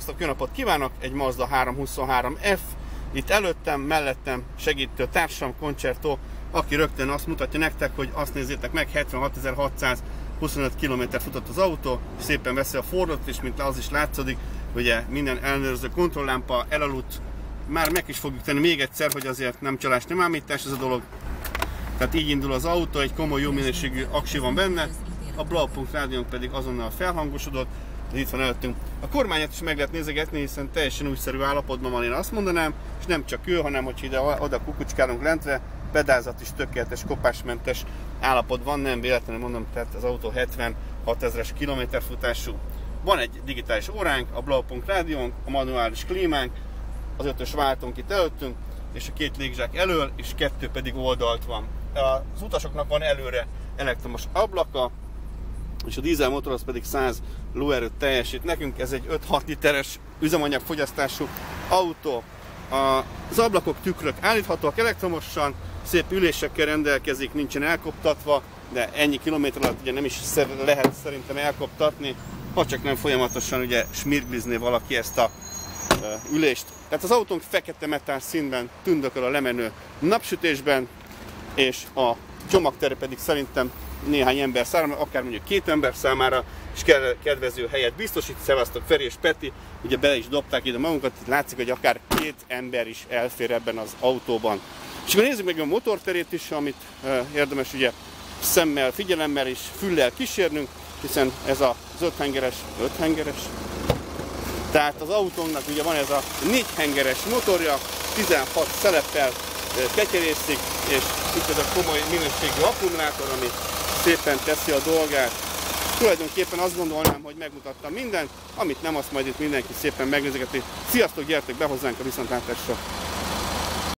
Jó napot kívánok! Egy Mazda 323F. Itt előttem, mellettem segítő társam, Concerto, aki rögtön azt mutatja nektek, hogy azt nézzétek meg, 76.625 km futott az autó, szépen veszi a Fordot, és mint az is látszódik, ugye minden ellenőrző kontrolllámpa elaludt. Már meg is fogjuk tenni még egyszer, hogy azért nem csalás, nem ámítás ez a dolog. Tehát így indul az autó, egy komoly jó minőségű aksi van benne, a Blaupunkt rádiónk pedig azonnal felhangosodott, itt van előttünk. A kormányát is meg lehet nézegetni, hiszen teljesen újszerű állapotban van, én azt mondanám, és nem csak ő, hanem hogy oda kukucskálunk lentre, pedázat is tökéletes, kopásmentes állapot van, nem véletlenül mondom, tehát az autó 76 000-es kilométerfutású. Van egy digitális óránk, a Blaupunkt rádiónk, a manuális klímánk, az 5-ös váltónk itt előttünk, és a két légzsák elől, és 2 pedig oldalt van. Az utasoknak van előre elektromos ablaka, és a dízelmotor az pedig 100 lóerőt teljesít. Nekünk ez egy 5-6 literes üzemanyagfogyasztású autó. Az ablakok, tükrök állíthatóak elektromosan, szép ülésekkel rendelkezik, nincsen elkoptatva, de ennyi kilométer alatt ugye nem is lehet szerintem elkoptatni, ha csak nem folyamatosan ugye smirglizné valaki ezt a ülést. Tehát az autónk fekete metál színben tündököl a lemenő napsütésben, és a csomagtere pedig szerintem néhány ember számára, akár mondjuk 2 ember számára is kedvező helyet biztosít. Szevasztok, Feri és Peti, ugye bele is dobták ide magunkat, látszik, hogy akár 2 ember is elfér ebben az autóban. És akkor nézzük meg a motorterét is, amit érdemes ugye szemmel, figyelemmel és füllel kísérnünk, hiszen ez az 5 hengeres, tehát az autónknak ugye van ez a 4 hengeres motorja, 16 szeleppel ketyerészik, és itt ez a komoly minőségű akkumulátor, ami szépen teszi a dolgát. Tulajdonképpen azt gondolnám, hogy megmutattam mindent, amit nem, azt majd itt mindenki szépen megnézegeti. Sziasztok, gyertek be hozzánk a viszontlátásra!